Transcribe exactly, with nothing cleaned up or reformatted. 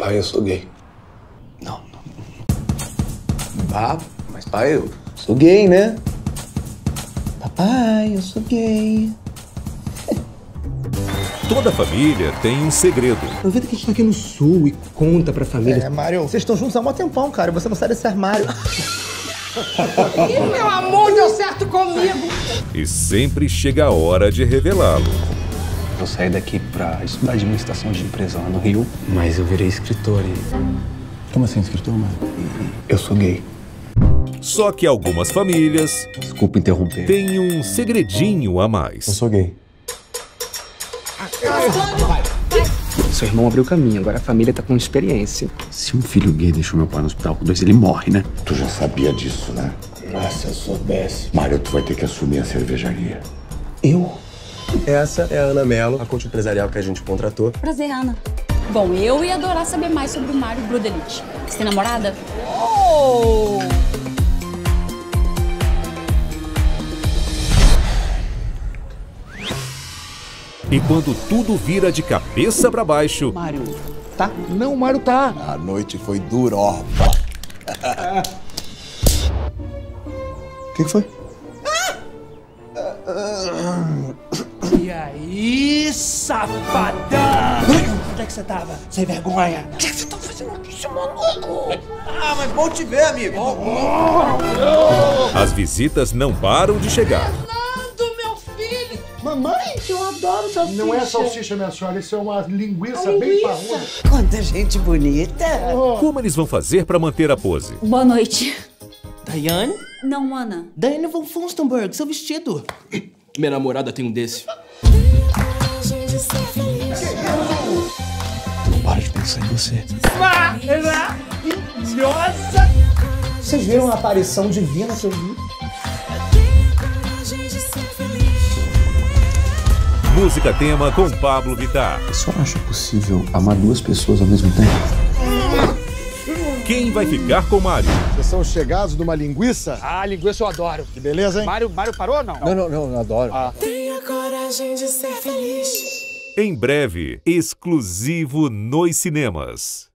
Pai, eu sou gay. Não, não. Ah, mas pai, eu sou gay, né? Papai, eu sou gay. Toda família tem um segredo. Aproveita que a gente tá aqui no sul e conta pra família. É, Mário, vocês estão juntos há um tempão, cara. Você não sai desse armário. Ih, meu amor, deu certo comigo. E sempre chega a hora de revelá-lo. Eu saí daqui pra estudar administração de empresa lá no Rio. Mas eu virei escritor e... Como assim, escritor, mano? Eu sou gay. Só que algumas famílias Desculpa interromper. têm um segredinho a mais. Eu sou gay. Seu irmão abriu caminho, agora a família tá com experiência. Se um filho gay deixou meu pai no hospital com dois, ele morre, né? Tu já sabia disso, né? Ah, se eu soubesse. Mário, tu vai ter que assumir a cervejaria. Eu? Essa é a Ana Mello, a coach empresarial que a gente contratou. Prazer, Ana. Bom, eu ia adorar saber mais sobre o Mário Brudelich. Você tem namorada? Oh! E quando tudo vira de cabeça pra baixo... Mário, tá? Não, Mário tá. A noite foi durorba. O que, que foi? E aí, safadão? Onde é que você tava? Sem vergonha. O que você tá fazendo aqui, seu maluco? Ah, mas bom te ver, amigo. As visitas não param de chegar. Fernando, meu filho. Mamãe, eu adoro salsicha. Não é salsicha, minha senhora, isso é uma linguiça, bem parruda. Quanta gente bonita. Como eles vão fazer pra manter a pose? Boa noite. Daiane? Não, Ana. Daiane von Funstenberg, seu vestido. Minha namorada tem um desse. Não para de pensar em você. Maravilhosa. Vocês viram a aparição divina que eu vi? Música tema com Pablo Vittar. Você só acha possível amar duas pessoas ao mesmo tempo? Quem vai ficar com Mário? Vocês são chegados de uma linguiça? Ah, linguiça eu adoro. Que beleza, hein? Mário, Mário parou ou não? Não, não, não, eu adoro. Tenha coragem de ser feliz. Em breve, exclusivo nos cinemas.